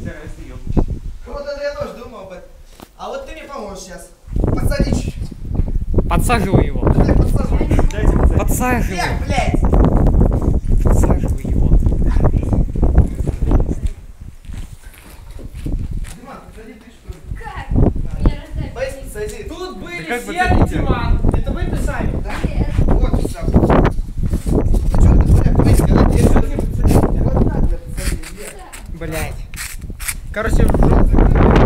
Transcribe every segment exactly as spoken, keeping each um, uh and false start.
Вот это я тоже думал об этом. А вот ты мне поможешь сейчас. Подсади чуть-чуть. Подсаживай его. Дай подсаживай. Подсаживай. Эх, блядь. Подсаживай его. Диман, подсади ты что ли? Как? Меня раздать. Боись, подсади. Тут были Да как все, подсадите? Диман. Это вы писали? Да? Вот и все. Что ты, блядь, боись, когда тебе что не подсади? Вот так, блядь, подсади. Блять. Короче, в желтый.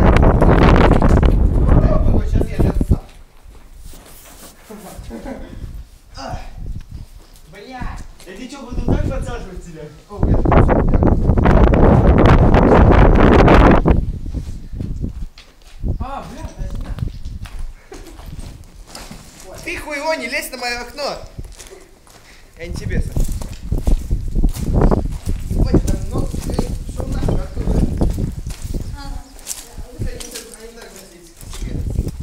Сейчас я это сам. Бля! Эти что, буду так подсаживать тебя? О, блядь, слушай, А, бля, точно. ты хуево, не лезь на мое окно! Я не тебе, Сань. Ебать, там много, шел нахуй оттуда. Они так носить к себе.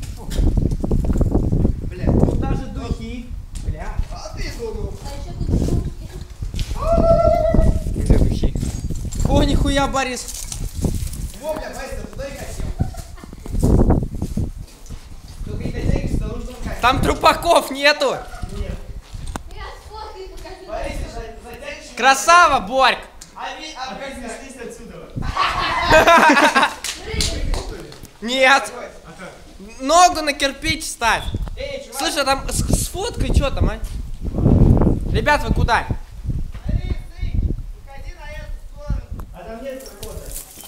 Бля, Тут даже духи. Бля. а ты думал? А еще тут шутки. Где духи? О, нихуя, Борис. Во, бля, Борис, туда и хотел. Только не дотягивайся, нужно руками. Там трупаков нету. Я сфоткаю, покажу. Борис, затянешь? Красава, Борьк. А, ви- а, как снеслись отсюда? Нет. Ногу на кирпич ставь. Эй, чувак! Слушай, а там с, с фоткой что там, а? Ребят, вы куда? Борис, ты, уходи на эту сторону. А там нет прохода.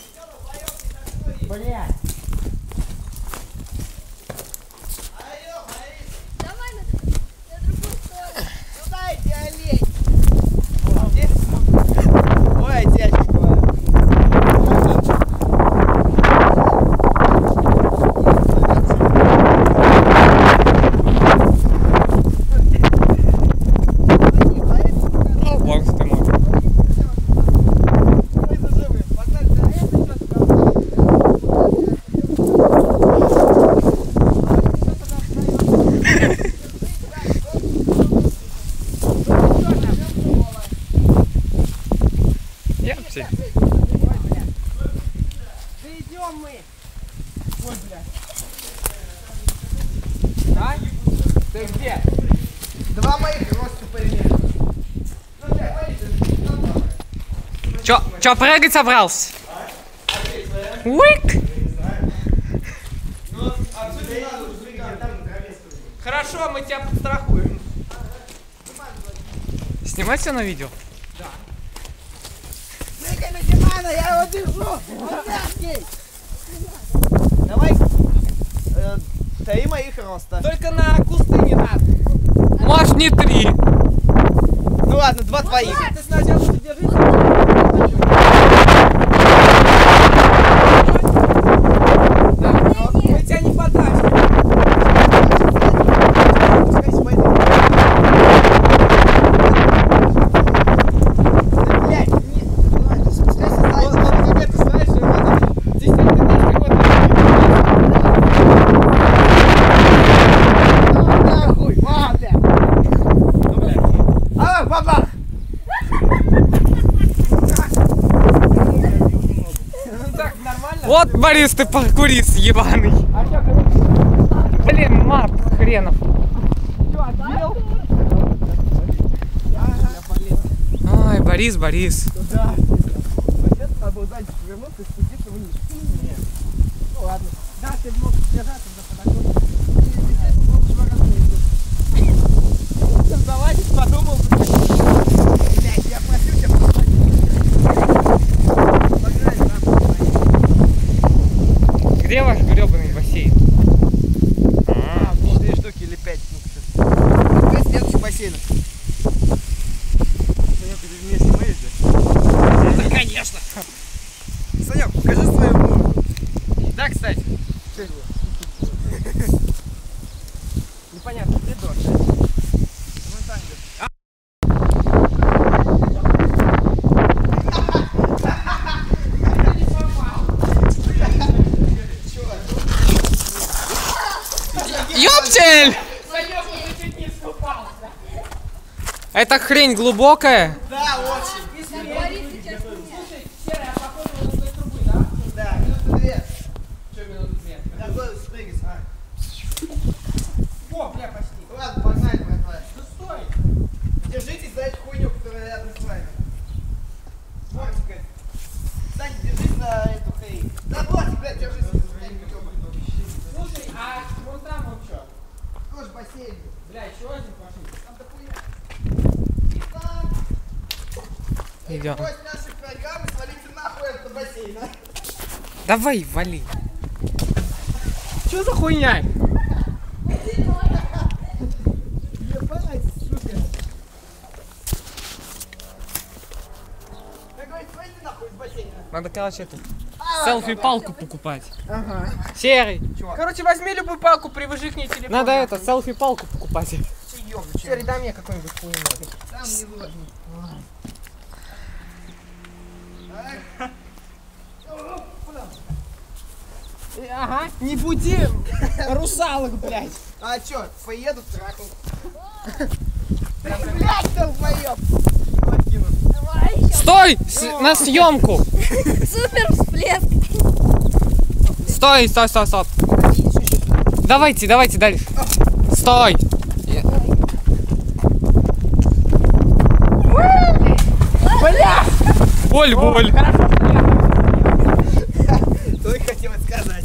Бля. Блядь. Алло, Борис, Давай на, на другую сторону. ну дайте олень. Ой, дядечка. О, бог ты мой. Я все. Да идем мы. Ой, блядь. А? Ты где? Два моих роста примерно. Ну, бля, Борис, там много. Чё, чё, прыгать собрался? Уик! Ну, отсюда не надо, прыгай, там на траве стой. Хорошо, мы тебя подстрахуем. Снимать все на видео? Прыгай на Димана, я его держу! Он мягкий! Давай, э, три моих роста. Только на кусты не надо. Может, не три. Ну ладно, два твоих. А, ты сначала держись. Мы тебя не потащим. Пускай пойдет. Да, блядь, не... Ладно, спускайся сзади. Вот, вот как это, знаешь, вот, десятка дней вот Нахуй, а, бля. ну, блядь. А, бабах! Ну так, нормально? Вот, Борис, ты паркурист ебаный. А что, короче, Блин, мат хренов. что, отбил? Ай, Борис, Борис. Да. Вот сейчас надо было сзади повернуться и спуститься вниз. Нет. Ну ладно. Да, ты мог держаться за подоконник. Давай, подумал. Блядь, я просил тебя погнать нахуй. Где ваш гребаный бассейн? А, четыре штуки или пять штук. Пять следующих бассейнов. Санек, ты вместе мы да? Да, конечно. Санек, покажи свою морду. Да, кстати. Непонятно, где дождь. Вон там где. Ёптель! Санёк, ты чуть не искупался. Эта хрень глубокая? Да, очень. Борис сейчас меня. Слушай, Серый, а походу у нас трубы, да? Да. Бля, еще один пошел. Идем. После нашей программы свалите нахуй от бассейна. Давай, вали. Что за хуйня? Ебать, сука. Я говорю, свалите нахуй из бассейна. Надо, короче, это селфи-палку покупать. Ага. Серый. Короче, возьми любую палку, привяжи к ней телефон. Надо это, селфи-палку покупать. Серый, дай мне какой-нибудь хуйню. Сам не возьму. Ага, не буди русалок, блядь. А чё, поеду в траку. Блядь, долбоёб. Стой! С- на съемку! Супер всплеск. Стой, стой, стой, стоп. Давайте, давайте дальше. Стой! Бля! Боль, боль. Только хотел сказать.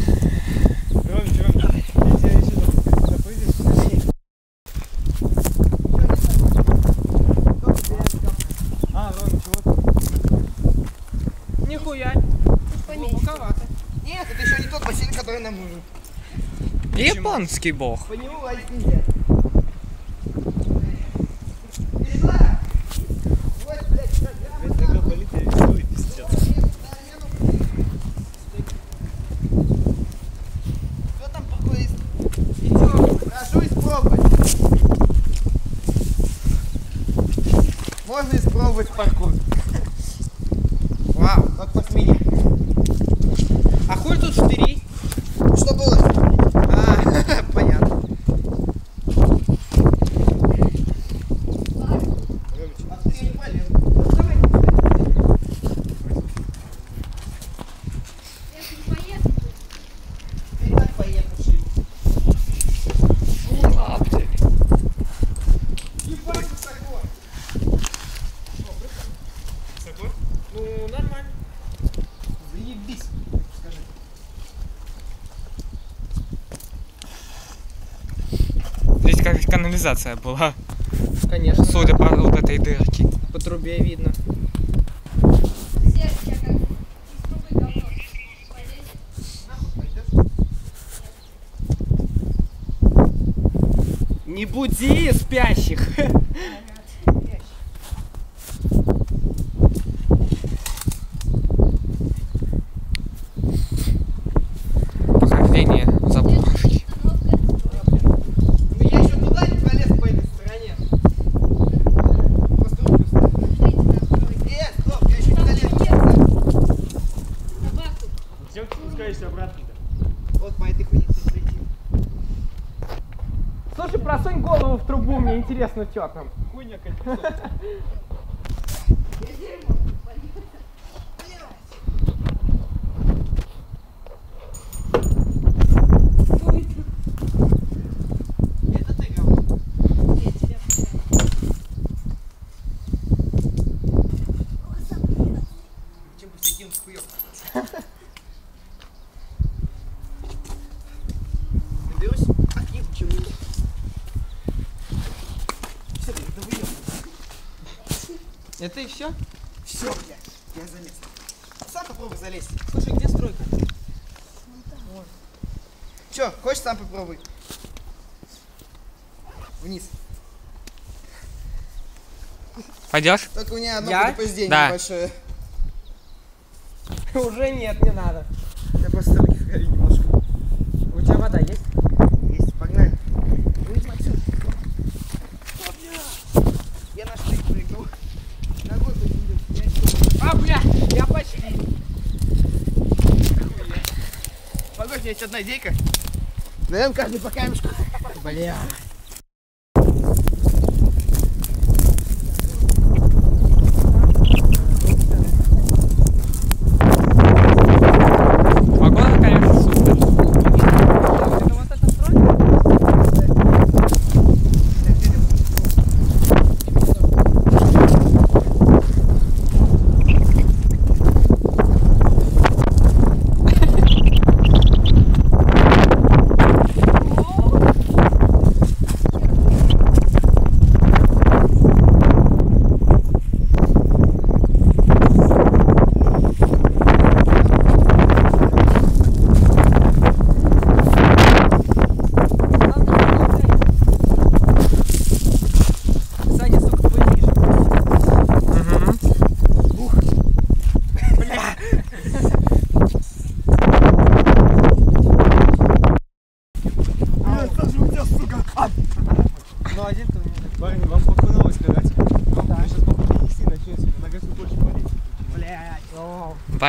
Нихуя. Поменьше. Глубоковато. Нет, это еще не тот бассейн, который нам нужен. Японский бог. По нему лазить нельзя. Передла! Вот, блядь, программа. Что там такое? Идем, прошу испробовать. Можно испробовать паркур. Вау, как под меня. А хуй тут штыри? Что было? А, понятно. А ты не полез. Давай. Если не поеду, Ты и так поехавший. Ебать, высоко. Высоко? Ну, нормально. Заебись, скажи. Здесь как канализация была, Конечно. судя по вот этой дырке. По трубе видно. Серый, я как из трубы говно. Полезет. Нахуй пойдешь? Не буди спящих. Похождение заброшки. Ну я еще туда не пролез по этой стороне. Просто руку ставь. Э, стоп, я еще не долез. Собаку. Зачем ты спускаешься обратно-то? Вот по этой хуйне ты пройти. Слушай, просунь голову в трубу, мне интересно, что там. Хуйня какая-то. Это ты говно. Я тебя Чем бы всяким хуём. Наберусь одним чем-нибудь. Все, да выёб. Это и все? Все, блядь, я залез. Сам попробуй залезть. Слушай, где стройка? Че, хочешь сам попробуй? Вниз. Пойдешь? Только у меня одно Я? предупреждение Да. небольшое. Уже нет, не надо. Я просто руки в крови немножко. У тебя вода есть? Есть, погнали. Выйдем отсюда. О, бля. Я на штык прыгнул. Ногой подвинул. Я что? А, бля, я почти. Погодь, у меня есть одна идейка. Даем каждый по камешку. Бля. Погода, конечно, супер. Это вот эта стройка?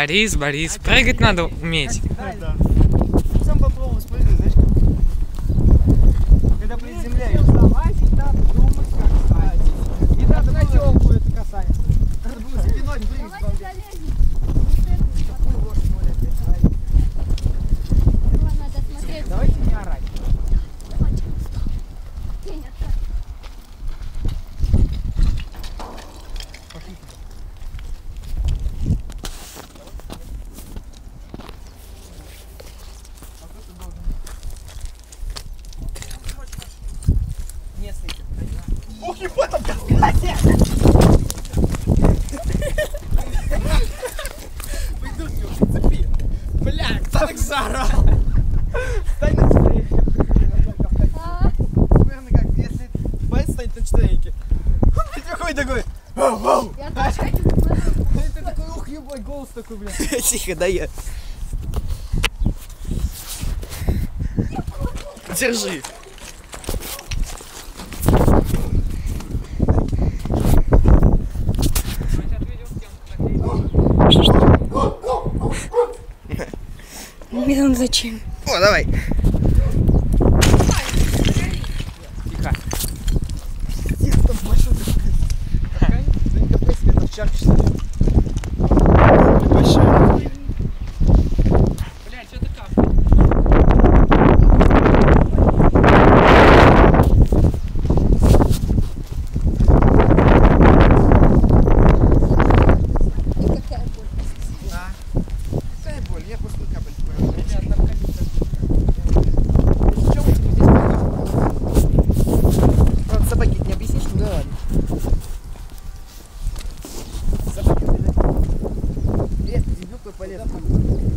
Борис, Борис, прыгать надо уметь. Да. Сам попробовал спрыгнуть, знаешь как? Когда приземляешься. Залазить надо, думать как залазить. Не надо на телку это касается. Надо было спиной прыгнуть. Давайте залезем. Какую ложь, Оля, опять залазить? Его надо смотреть. Давайте не орать. Тень, отправь. Местный. Ух, ебать, там каскадер! Выйдут, цепи. Бля, так заорал. Стань на четвереньки. А, Примерно как, если... Бать стоит на четвереньки. Ты такой такой... Вау, вау! я тоже хочу посмотреть. Ты такой, ух, ебать, голос такой, бля. Тихо, да я. Держи. Блин, зачем? О, давай. Тихо. Тихо, там большой такой. Ты не копай себе на овчарке, что ли? Большой. Бля, что-то капает. И какая боль. А? Какая боль? Я просто капель понял. Ребят, там капец. Чем мы здесь пока? Правда, собаки не объяснишь, ну да ладно. Собаки, блядь. Привет, дебил, кто полез.